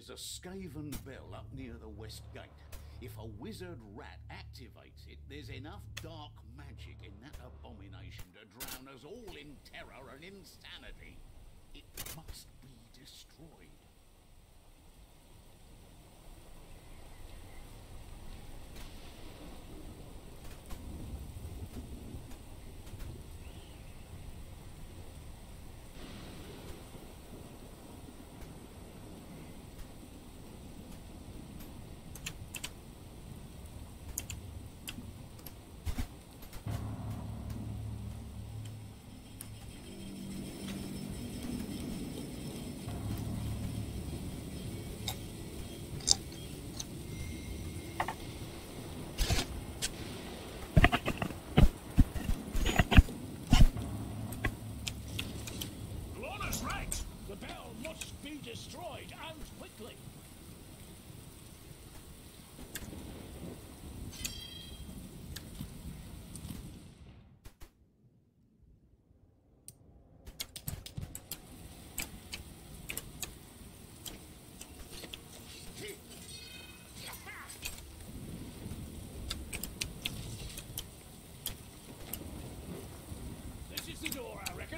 There's a Skaven bell up near the west gate. If a wizard rat activates it, there's enough dark magic in that abomination to drown us all in terror and insanity. It must be destroyed. Destroyed and quickly. This is the door, I reckon.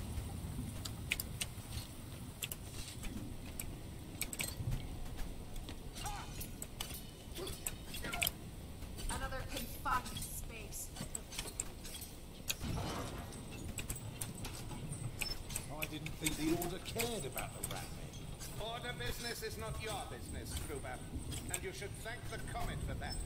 The Order cared about the rat men. Order business is not your business, Gruber, and you should thank the Comet for that.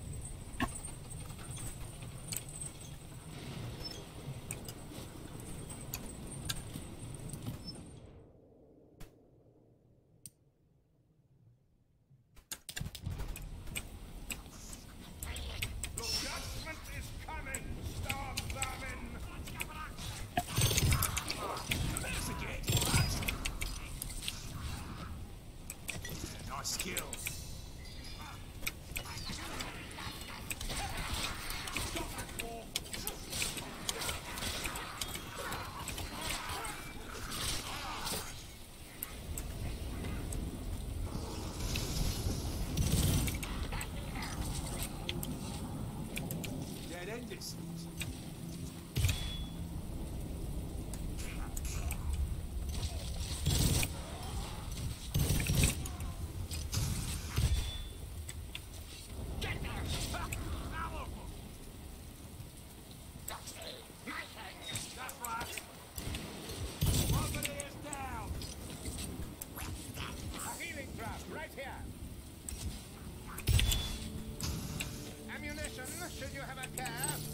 Should you have a care?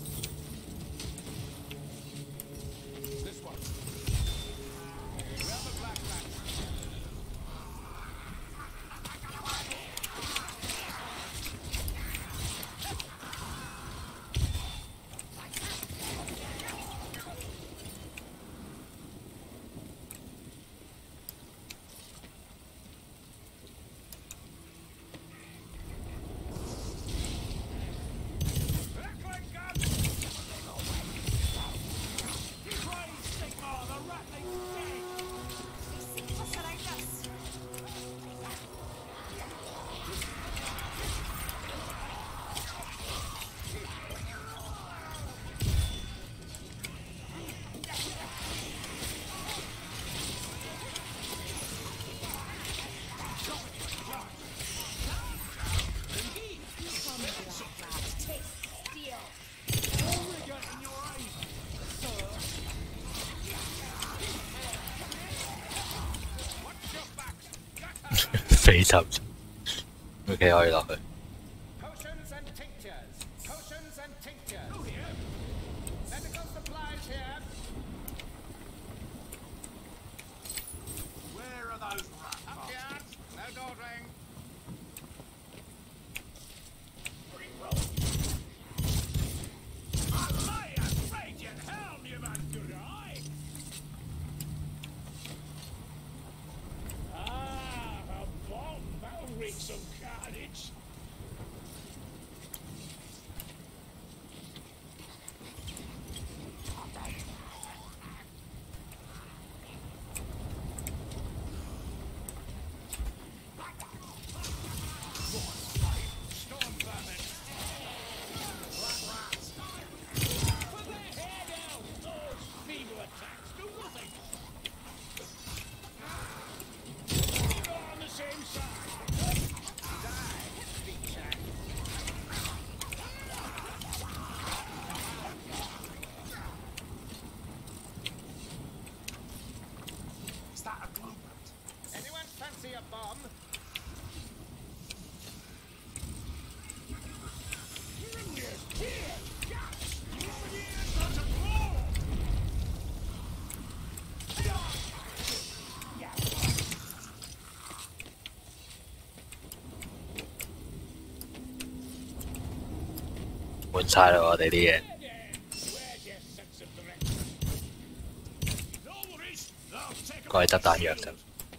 This one. Grab the black rat. Phê sầm. Ok ơi rồi. Potions and tinctures. Potions and tinctures. Oh, here. Medical supplies here. Where are those rats? Up here. No door ring. Some carnage. 滿晒啦我哋啲嘢。過嚟執彈藥就。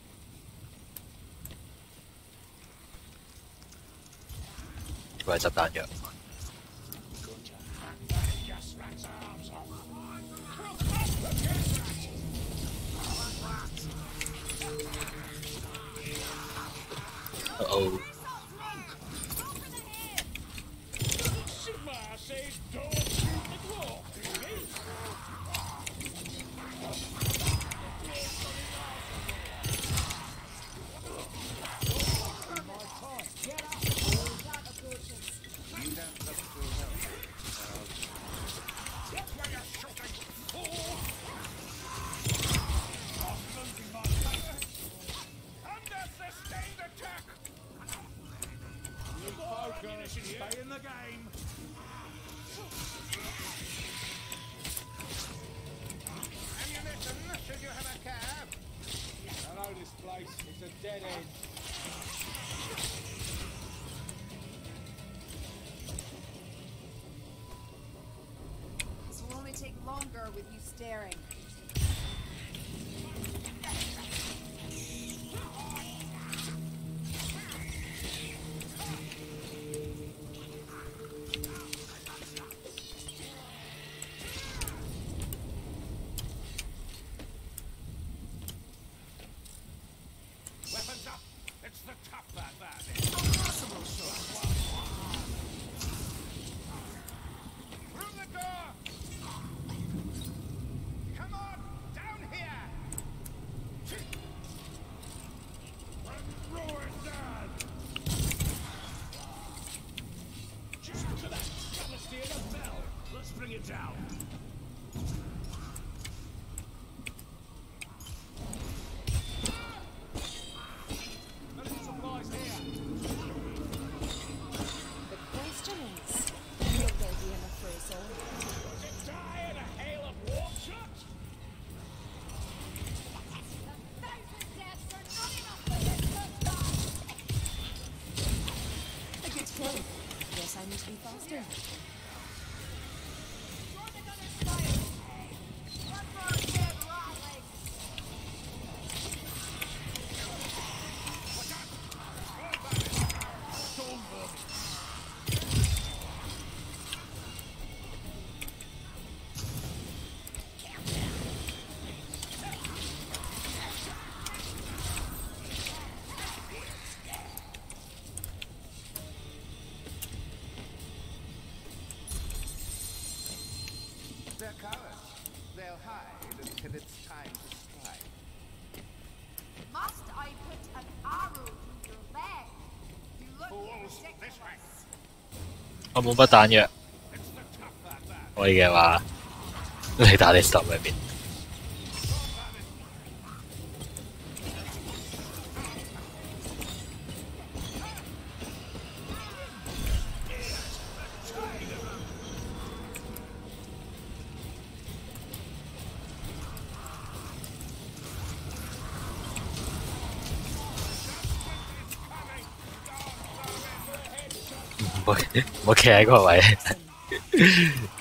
過嚟執彈藥。Oh. Stay in the game. Ammunition, should you have a cab? I know this place. It's a dead end. This will only take longer with you staring. Weapons up. It's the tough that. Impossible, sure. Through the door! Come on, down here! Roar it down. Just to that. Let's steer the bell. Let's bring it down. Guess I need to be faster. They're cowards. They'll hide until it's time to strike. Must I put an arrow through your leg? You look ridiculous. 我冇乜彈藥，可以嘅話，你打你手裏邊。唔好企喺嗰個位。